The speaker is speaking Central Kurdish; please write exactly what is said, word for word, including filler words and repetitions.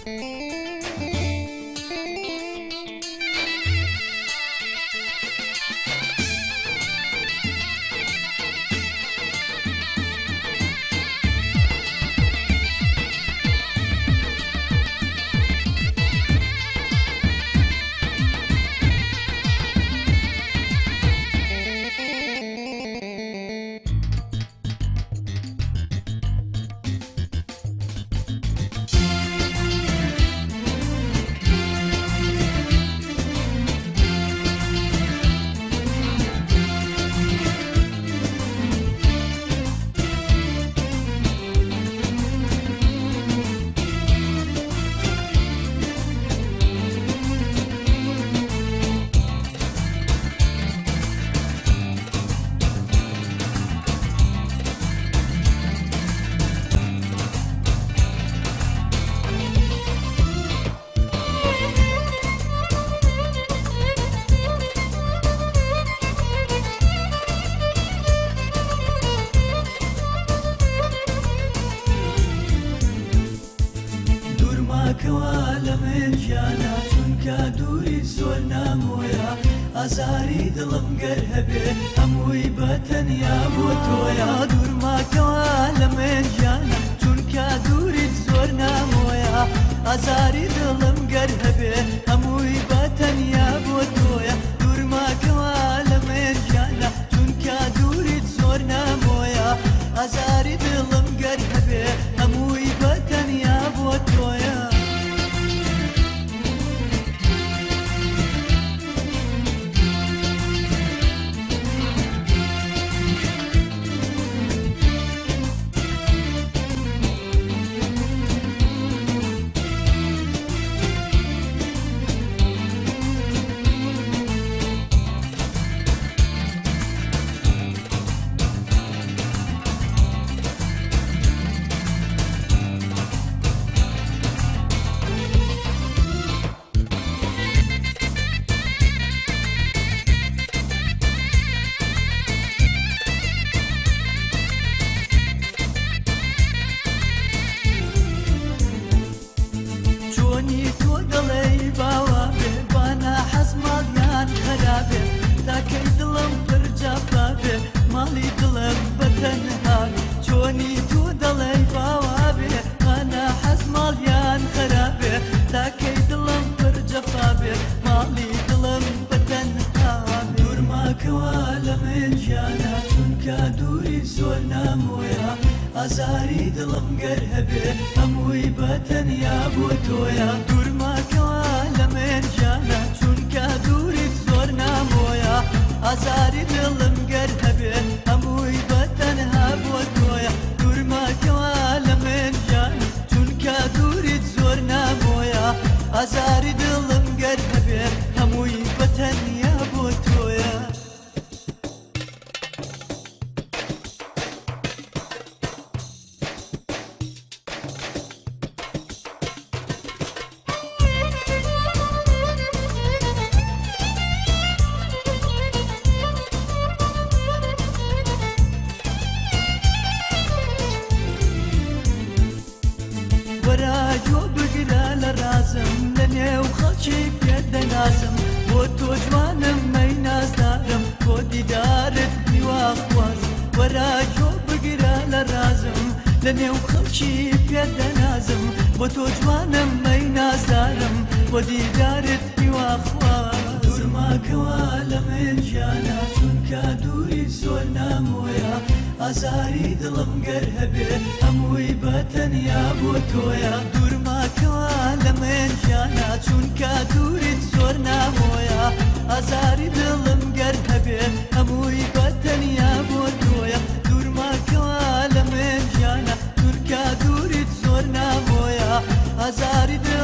کەوا من ژیانە چونکە دووری زۆر نامۆیە ئازاری دڵم گەر هەبێ هەمووی بەتەنیا بۆ تۆیە دوورماکەوا لە من ژیانە چونکە دووریت زۆر نامۆیە ئازاری دڵم گەر هەبێ هەمووی بەتەنیا بۆ تۆیە دوورماکەوا لە من ژیانە چونکە دووریت زۆر نامۆیە ئازاری دڵم گەر هەبێ هەمووی بەتەنیا بۆ تۆیە تاکەی دڵم پڕ جەفا بێ ماڵی دڵم بەتەنها چۆنی تۆ دەڵێی باوا بێ خانە حەز ماڵیان خەرابێ تاکەی دڵم پڕ جەفا بێ ماڵی دڵم بەتەنها دوورماکەوا لە من ژیانە چونکە دووری زۆر نامۆیە ئازاری دڵم گەر هەبێ هەمووی بەتەنیا بۆ تۆیە دوورماکەوا لە من ژیانە چونکە دووریت زۆر نامۆیە ئازاری دڵم گەر هەبێ هەمووی بەتەنها بۆ تۆیە دوورماکەوا لە من ژیانە چونکە دووریت زۆر نامۆیە ئازاری دڵم گەر هەبێ هەمووی بەتەنیا بۆ تۆیە وەراجۆ بگرە لە رازم لە نێو خەڵکی پێت دەنازم بۆ تۆ جوانم مەی نازدارم بۆ دیدارت میواخوازم وەراجۆ بگرە لە رازم لە نێو خەڵکی پێت دەنازم بۆ تۆ جوانم مەی نازدارم بۆ دیدارت میواخوازم دوورماکەوا لە من ژیانە چونکە دووری زۆر نامۆیە ئازاری دڵم گەر هەبێ هەمووی بەتەنیا بۆ تۆیە دوورماکەوا لە من ژیانە چونکە دووریت زۆر نامۆیە ئازاری دڵم گەر هەبێ هەمووی بەتەنیا بۆ تۆیە دوورماکەوا لە من ژیانە چونکە دووریت زۆر نامۆیە ئازاری دڵم